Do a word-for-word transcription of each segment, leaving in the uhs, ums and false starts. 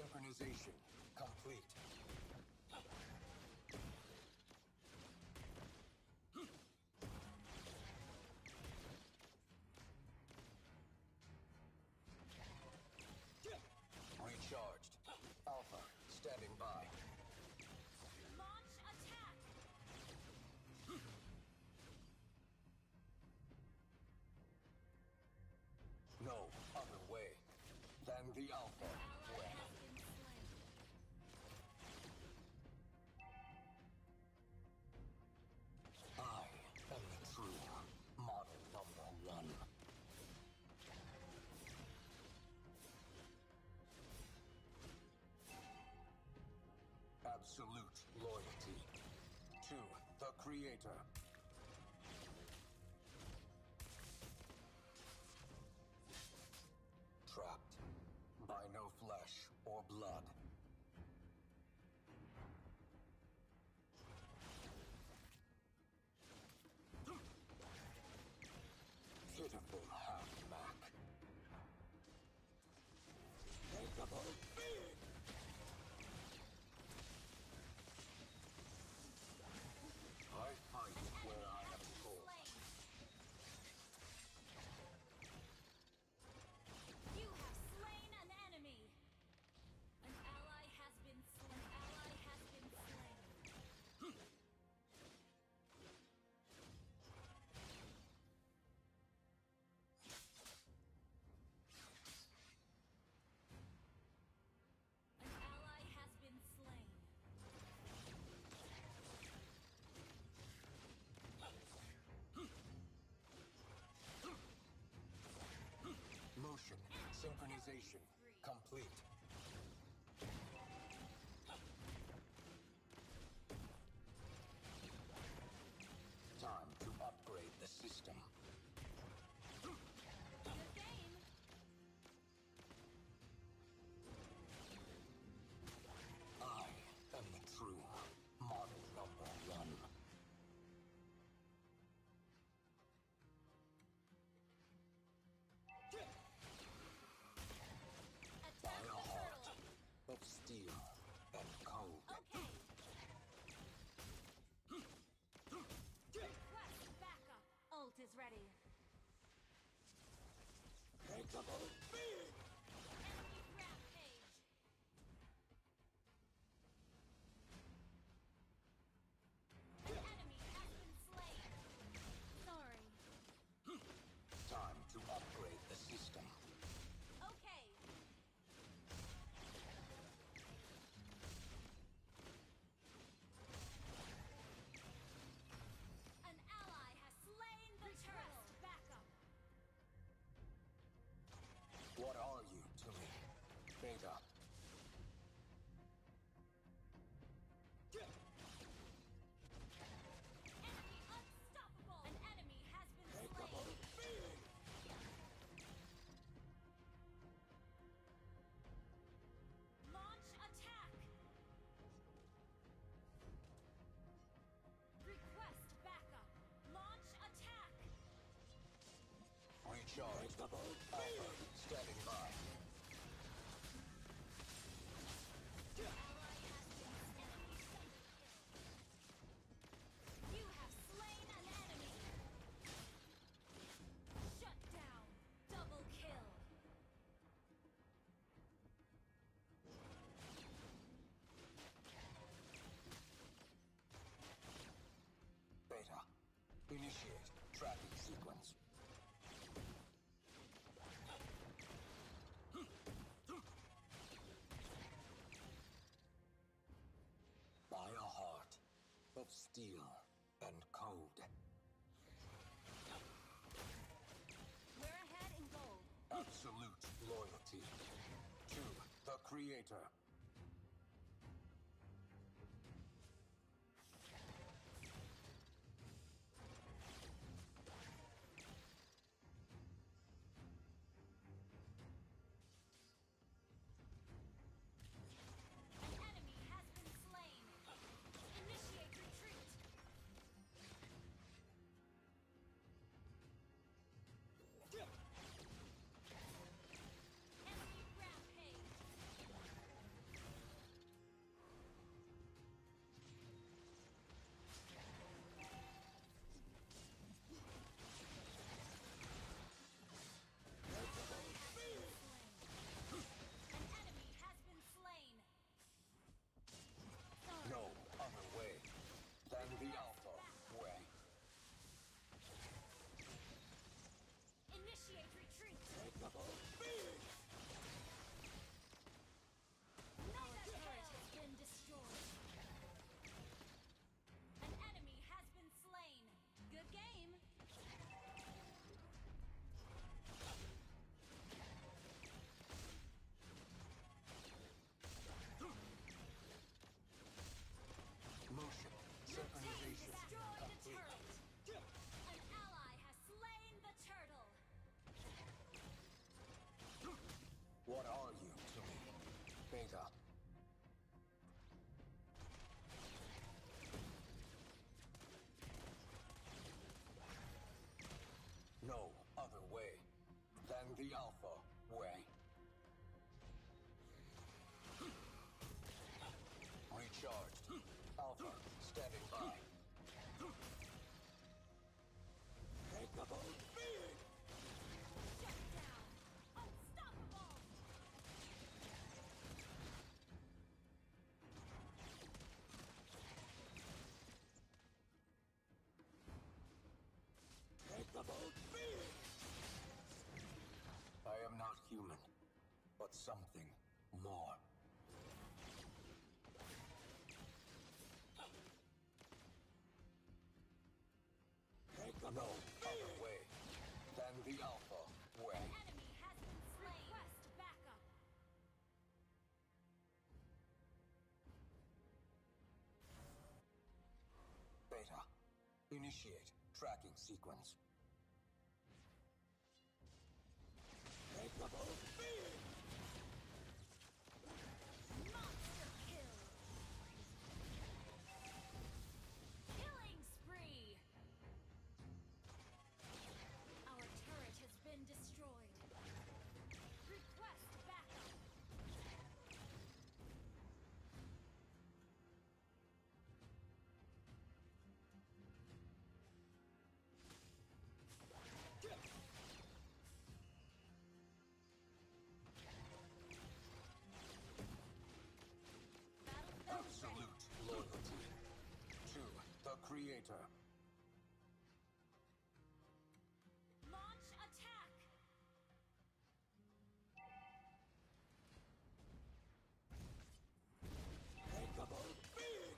Synchronization complete. Recharged. Alpha, standing by. Launch attack! No other way than the Alpha Ally way. has been slain. I am the true model number one. Absolute loyalty to the Creator. Trapped by no flesh or blood. Pitiful half-Mac. Capable being! I fight where I am told. You have slain an enemy. An ally has been slain. An ally has been slain. An ally has been slain. Motion synchronization complete. Time to upgrade the system. Good game. I am the true model number one. By Attack a the heart turtle. of steel and cold. Okay. Request backup. Ult is ready. Capable being! Enemy rampage. An enemy has been slain. Sorry. Time to upgrade the system. Okay. An ally has slain the turtle. Backup. What are you to me, Beta? Enemy unstoppable. An enemy has been Capable slain. being! Launch attack. Request backup. Launch attack. Recharge. Alpha, standing by. Ally has been enemy double kill. You have slain an enemy. Shut down. Double kill. Beta, initiate tracking sequence. By a heart of steel and cold. We're ahead in gold. Absolute loyalty to the Creator. An enemy has been slain. Initiate retreat. Enemy rampage. way than the Alpha way. Recharged. Alpha standing by. Breakable speed! Shut down. Unstoppable. Breakable speed! I am not human, but something more. No other way than the Alpha way. An enemy has been slain. Request backup. Beta, initiate tracking sequence. Breakable speed! Monster kill. Killing spree. Our turret has been destroyed. Request backup. Battlefield ready. Absolute loyalty to the Creator. Launch attack. Breakable speed!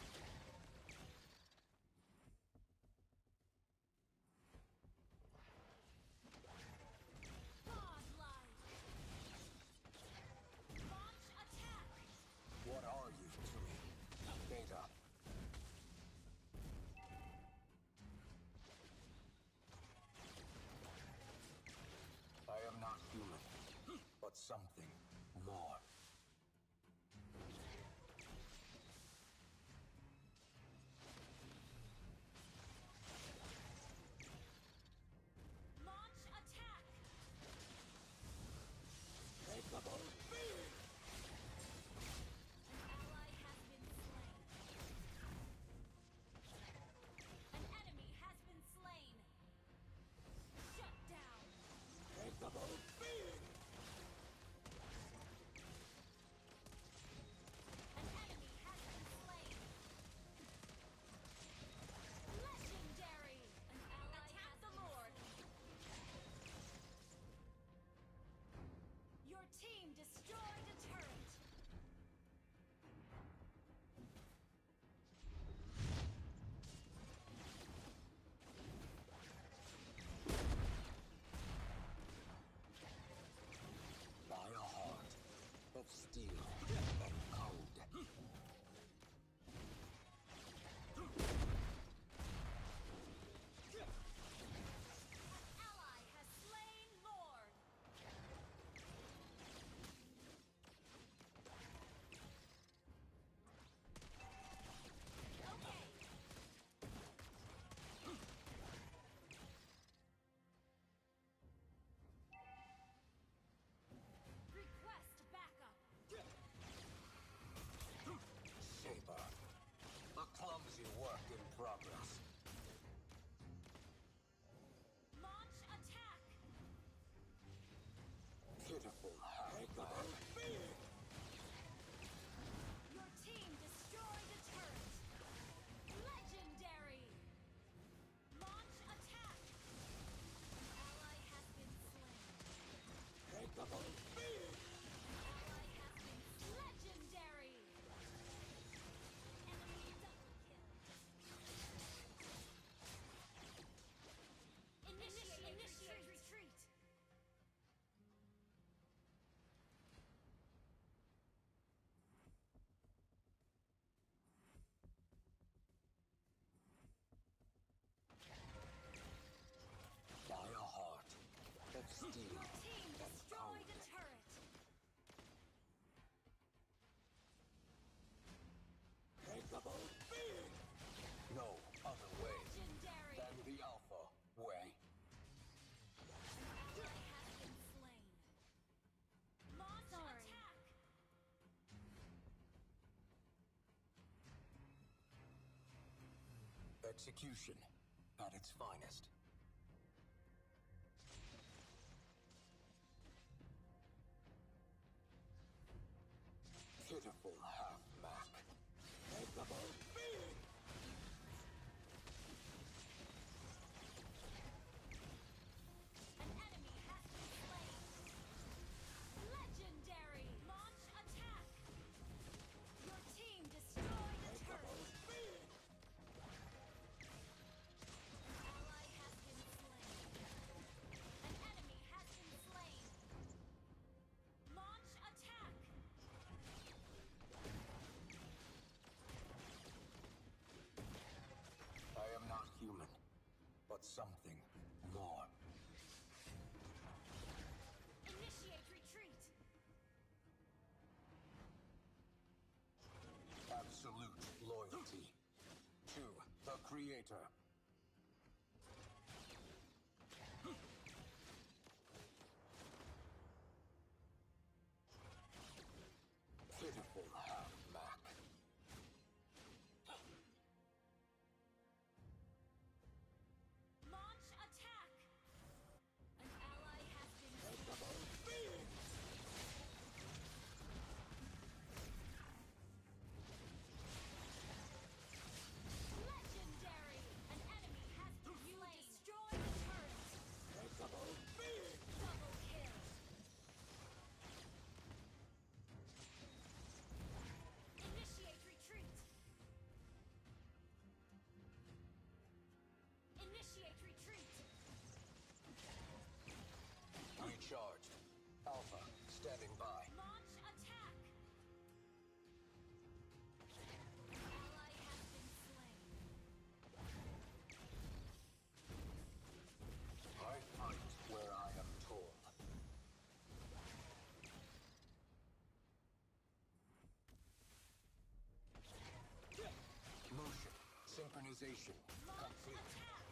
Godlike. Launch attack. What are you to me, Beta? I am not human, but something more. Launch attack. Breakable speed! An ally has been slain. An enemy has been slain. Shut down. Breakable speed! Execution at its finest. Pitiful half-Mac. Capable being! An enemy has been slain. Legendary! Launch attack! Your team destroyed a turret. An ally has been slain. An enemy has been slain. Launch attack! I am not human, but something more. Initiate retreat! Absolute loyalty to the Creator. Pitiful half-Mac. Launch attack! An ally has been slain. Legendary! An enemy has been slain. Destroy the turret. Double kill. Initiate retreat. Initiate retreat. Recharged. Alpha, standing by. Launch attack. Ally has been slain. I fight where I am told. Motion, synchronization, Launch complete. attack.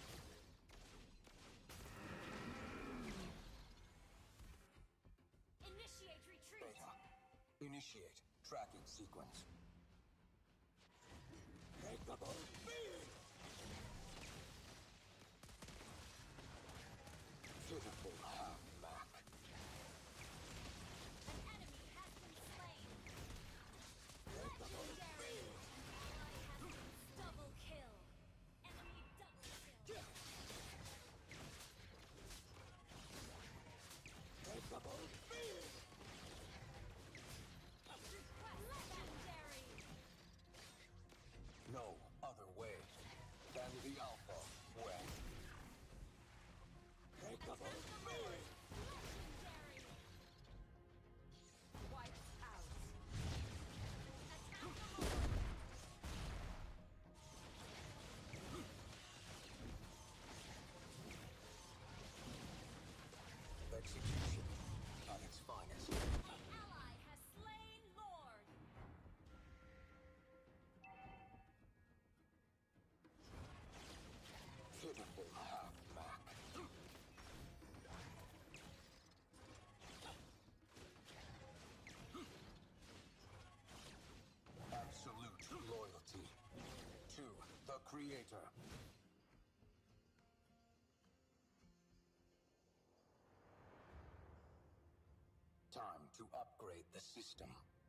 Initiate retreat. Beta, initiate tracking sequence. Capable being! Pitiful half-Mac. An enemy has been slain. Legendary. An ally has been double kill. Enemy double kill. Capable being! Legendary. No other way than the Alpha way. Capable Attack the being! Lord. Legendary. Wiped out. Attack the Lord. Execution at its finest. Ally has slain Lord. Pitiful half-Mac. Absolute loyalty to the Creator. Time to upgrade the system.